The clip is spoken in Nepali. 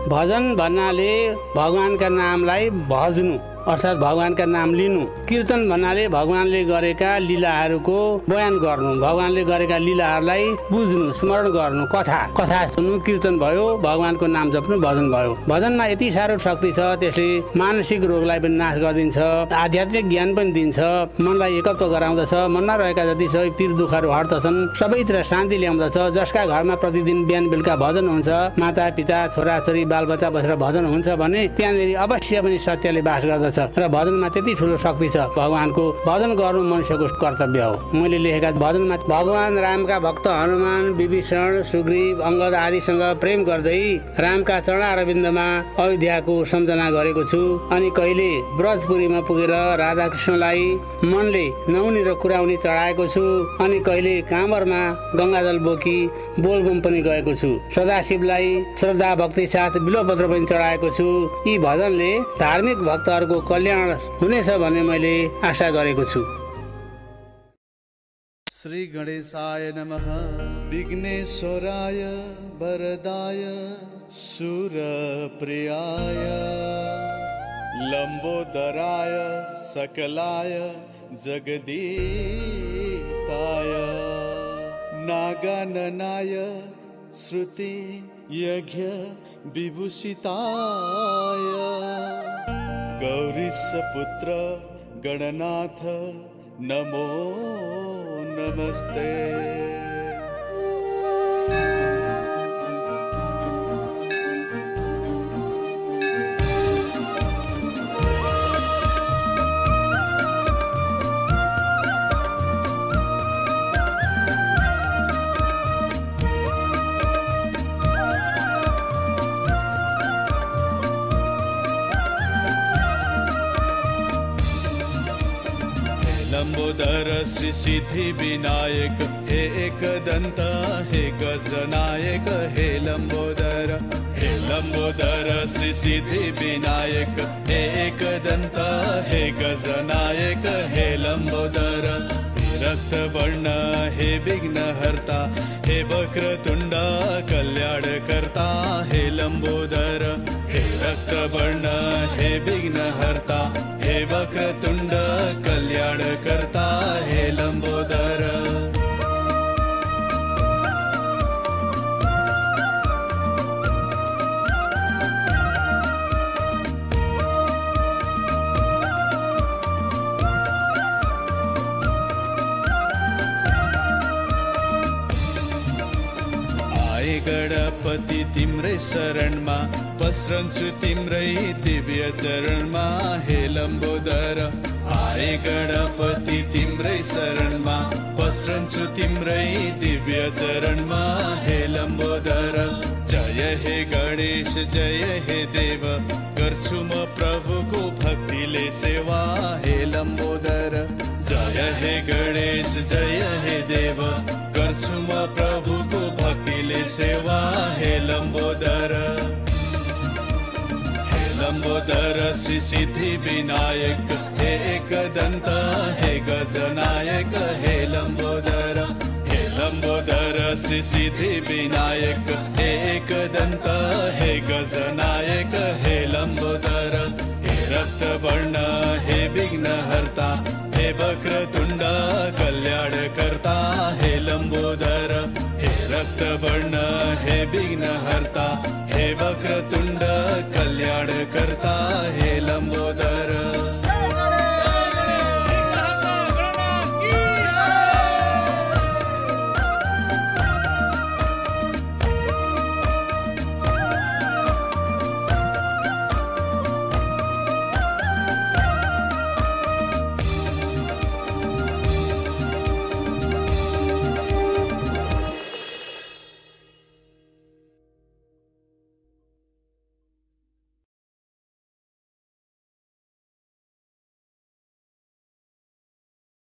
भजन भन्नाले भगवानका नामलाई भज्नु अर्थात् भगवानका नाम लिनु। कीर्तन भन्नाले भगवानले गरेका लीलाहरूको बयान गर्नु, भगवानले गरेका लीलाहरूलाई बुझ्नु, स्मरण गर्नु, कथा सुन्नु कीर्तन भयो, भगवानको नाम जप्नु भजन भयो। भजनमा यति साह्रो शक्ति छ, त्यसले मानसिक रोगलाई पनि नाश गरिदिन्छ, आध्यात्मिक ज्ञान पनि दिन्छ, मनलाई एकत्व गराउँदछ, मनमा रहेका जति सबै पीर दुःखहरू हट्दछन्, सबैतिर शान्ति ल्याउँदछ। जसका घरमा प्रतिदिन बिहान बेलुका भजन हुन्छ, माता पिता छोराछोरी बालबच्चा बसेर भजन हुन्छ भने त्यहाँनिर अवश्य पनि सत्यले बास गर्दछ र भजनमा त्यति ठुलो शक्ति छ। भगवानको भजन गर्नु मनुष्यको कर्तव्य हो। मैले लेखेका भजनमा भगवान रामका भक्त हनुमान, विभीषण, सुग्रीव, अंगद आदिसँग प्रेम गर्दै रामका चरण अरविन्दमा अयोध्याको सम्झना गरेको छु। अनि कहिले ब्रजपुरीमा पुगेर राधा कृष्णलाई मनले नौनी र कुराउनी चढाएको छु। अनि कहिले कामरमा गंगाजल बोकी बोलबम पनि गएको छु। सदाशिवलाई श्रद्धा भक्ति साथ बिल्वपत्र पनि चढाएको छु। यी भजनले धार्मिक भक्तहरूको कल्याण हुनेछ भन्ने मैले आशा गरेको छु। श्री गणेशाय नमः। विघ्नेश्वराय वरदाय सुरप्रियाय लंबोदराय सकलाय जगदीताय नागाननाय श्रुति यज्ञ विभूषिताय गौरीशपुत्र गणनाथ नमो नमस्ते। लंबोदर श्री सिद्धि विनायक हे एकदंत हे गजनायक हे लंबोदर श्री सिद्धि विनायक हे एकदंत हे गजनायक हे लंबोदर रक्त वर्ण हे विघ्न हरता हे वक्रतुंड कल्याण करता हे लंबोदर हे रक्त वर्ण हे विघ्न हरता हे वक्रतुंड कल्याण करता हे लंबोदर। गणपति तिम्रै शरणमा पसरन्छु तिम्रै दिव्य चरणमा हे लंबोदर। आए गणपति तिम्रै शरणमा पसरन्छु तिम्रै दिव्य चरणमा हे लंबोदर। जय हे गणेश जय हे देव गर्छु म प्रभुको भक्तिले सेवा हे लंबोदर। जय हे गणेश जय हे देव गर्छु म प्रभुको भक्तिले सेवा हे लंबोदर। हे लंबोदर श्री सिद्धि विनायक हे एकदंत हे गजनायक हे लंबोदर। हे लंबोदर श्री सिद्धि विनायक हे एकदंत हे गजनायक हे लंबोदर। हे रक्त वर्ण हे विघ्न हरता हे वक्रतुंड